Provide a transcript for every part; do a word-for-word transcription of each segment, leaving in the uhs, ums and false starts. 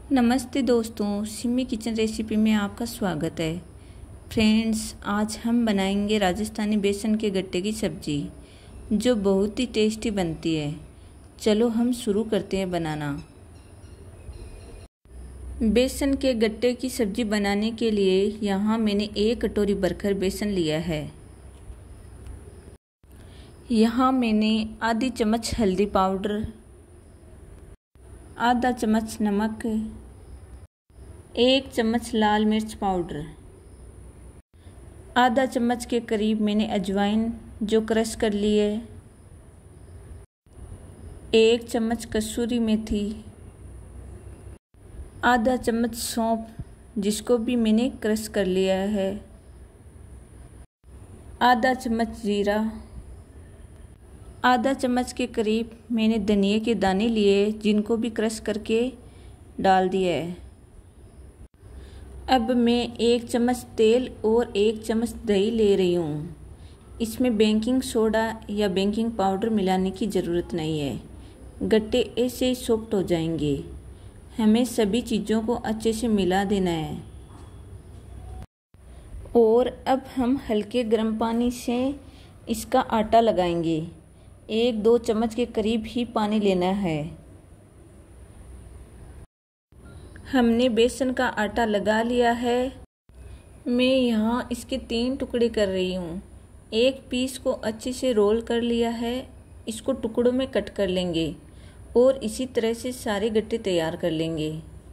नमस्ते दोस्तों, Simi kitchen recipe में आपका स्वागत है। फ्रेंड्स, आज हम बनाएंगे राजस्थानी बेसन के गट्टे की सब्जी, जो बहुत ही टेस्टी बनती है। चलो हम शुरू करते हैं बनाना। बेसन के गट्टे की सब्जी बनाने के लिए यहाँ मैंने एक कटोरी भरकर बेसन लिया है। यहाँ मैंने आधी चम्मच हल्दी पाउडर, आधा चम्मच नमक, एक चम्मच लाल मिर्च पाउडर, आधा चम्मच के करीब मैंने अजवाइन जो क्रश कर ली है, एक चम्मच कसूरी मेथी, आधा चम्मच सौंफ जिसको भी मैंने क्रश कर लिया है, आधा चम्मच जीरा, आधा चम्मच के करीब मैंने धनिया के दाने लिए जिनको भी क्रश करके डाल दिया है। अब मैं एक चम्मच तेल और एक चम्मच दही ले रही हूँ। इसमें बेकिंग सोडा या बेकिंग पाउडर मिलाने की ज़रूरत नहीं है, गट्टे ऐसे ही सॉफ्ट हो जाएंगे। हमें सभी चीज़ों को अच्छे से मिला देना है और अब हम हल्के गर्म पानी से इसका आटा लगाएंगे। एक दो चम्मच के करीब ही पानी लेना है। हमने बेसन का आटा लगा लिया है। मैं यहाँ इसके तीन टुकड़े कर रही हूँ। एक पीस को अच्छे से रोल कर लिया है। इसको टुकड़ों में कट कर लेंगे और इसी तरह से सारे गट्टे तैयार कर लेंगे।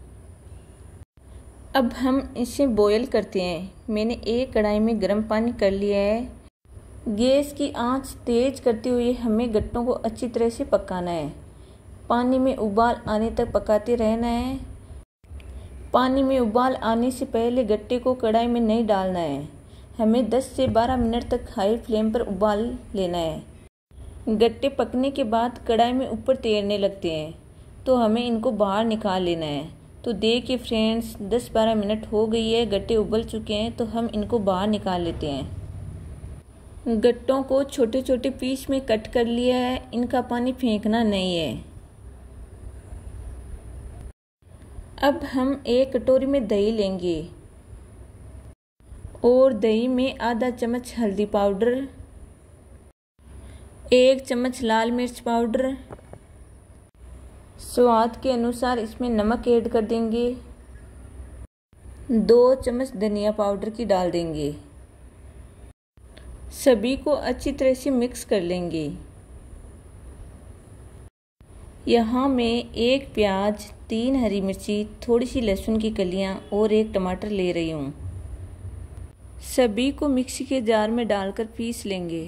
अब हम इसे बॉयल करते हैं। मैंने एक कढ़ाई में गर्म पानी कर लिया है। गैस की आंच तेज करते हुए हमें गट्टों को अच्छी तरह से पकाना है। पानी में उबाल आने तक पकाते रहना है। पानी में उबाल आने से पहले गट्टे को कढ़ाई में नहीं डालना है। हमें दस से बारह मिनट तक हाई फ्लेम पर उबाल लेना है। गट्टे पकने के बाद कढ़ाई में ऊपर तैरने लगते हैं तो हमें इनको बाहर निकाल लेना है। तो देखिए फ्रेंड्स, दस बारह मिनट हो गई है, गट्टे उबल चुके हैं, तो हम इनको बाहर निकाल लेते हैं। गट्टों को छोटे छोटे पीस में कट कर लिया है। इनका पानी फेंकना नहीं है। अब हम एक कटोरी में दही लेंगे और दही में आधा चम्मच हल्दी पाउडर, एक चम्मच लाल मिर्च पाउडर, स्वाद के अनुसार इसमें नमक ऐड कर देंगे, दो चम्मच धनिया पाउडर की डाल देंगे। सभी को अच्छी तरह से मिक्स कर लेंगे। यहाँ मैं एक प्याज, तीन हरी मिर्ची, थोड़ी सी लहसुन की कलियाँ और एक टमाटर ले रही हूँ। सभी को मिक्सी के जार में डालकर पीस लेंगे।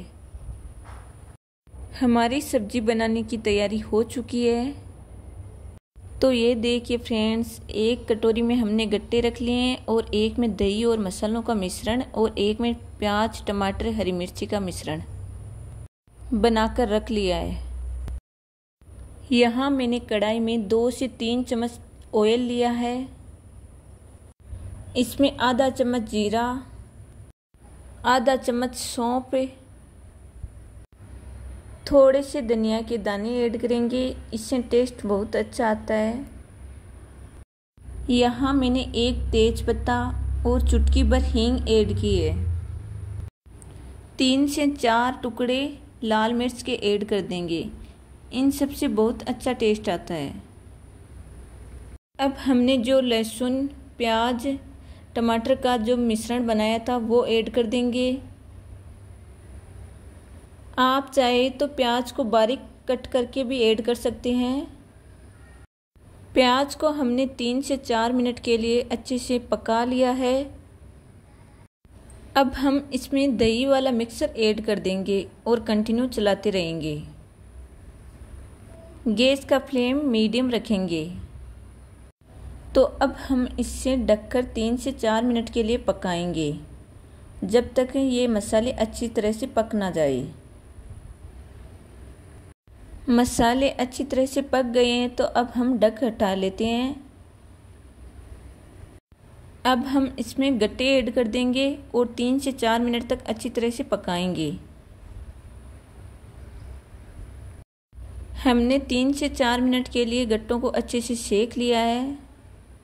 हमारी सब्जी बनाने की तैयारी हो चुकी है। तो ये देखिए फ्रेंड्स, एक कटोरी में हमने गट्टे रख लिए हैं और एक में दही और मसालों का मिश्रण और एक में प्याज, टमाटर, हरी मिर्ची का मिश्रण बनाकर रख लिया है। यहाँ मैंने कढ़ाई में दो से तीन चम्मच ऑयल लिया है। इसमें आधा चम्मच जीरा, आधा चम्मच सौंफ, थोड़े से धनिया के दाने ऐड करेंगे। इससे टेस्ट बहुत अच्छा आता है। यहाँ मैंने एक तेज पत्ता और चुटकी भर हींग ऐड की है। तीन से चार टुकड़े लाल मिर्च के ऐड कर देंगे। इन सब से बहुत अच्छा टेस्ट आता है। अब हमने जो लहसुन, प्याज, टमाटर का जो मिश्रण बनाया था वो ऐड कर देंगे। आप चाहे तो प्याज को बारीक कट करके भी ऐड कर सकते हैं। प्याज को हमने तीन से चार मिनट के लिए अच्छे से पका लिया है। अब हम इसमें दही वाला मिक्सर ऐड कर देंगे और कंटिन्यू चलाते रहेंगे। गैस का फ्लेम मीडियम रखेंगे। तो अब हम इससे ढककर तीन से चार मिनट के लिए पकाएंगे, जब तक ये मसाले अच्छी तरह से पक ना जाए। मसाले अच्छी तरह से पक गए हैं तो अब हम ढक हटा लेते हैं। अब हम इसमें गट्टे ऐड कर देंगे और तीन से चार मिनट तक अच्छी तरह से पकाएंगे। हमने तीन से चार मिनट के लिए गट्टों को अच्छे से सेक लिया है।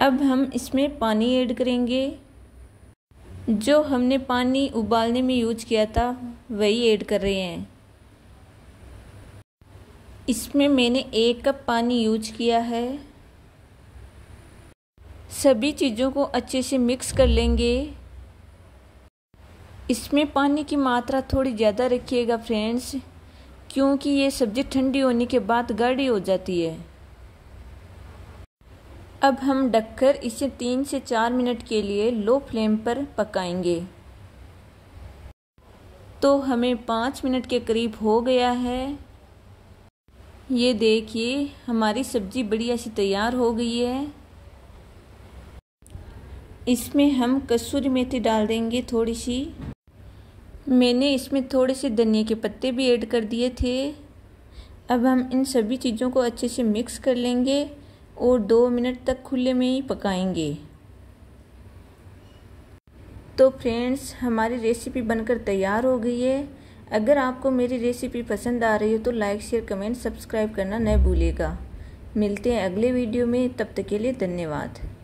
अब हम इसमें पानी ऐड करेंगे। जो हमने पानी उबालने में यूज किया था वही ऐड कर रहे हैं। इसमें मैंने एक कप पानी यूज किया है। सभी चीज़ों को अच्छे से मिक्स कर लेंगे। इसमें पानी की मात्रा थोड़ी ज़्यादा रखिएगा फ्रेंड्स, क्योंकि ये सब्ज़ी ठंडी होने के बाद गाढ़ी हो जाती है। अब हम ढककर इसे तीन से चार मिनट के लिए लो फ्लेम पर पकाएंगे। तो हमें पाँच मिनट के करीब हो गया है। ये देखिए हमारी सब्ज़ी बढ़िया सी तैयार हो गई है। इसमें हम कसूरी मेथी डाल देंगे थोड़ी सी। मैंने इसमें थोड़े से धनिया के पत्ते भी ऐड कर दिए थे। अब हम इन सभी चीज़ों को अच्छे से मिक्स कर लेंगे और दो मिनट तक खुले में ही पकाएंगे। तो फ्रेंड्स हमारी रेसिपी बनकर तैयार हो गई है। अगर आपको मेरी रेसिपी पसंद आ रही हो तो लाइक शेयर कमेंट सब्सक्राइब करना न भूलिएगा। मिलते हैं अगले वीडियो में, तब तक के लिए धन्यवाद।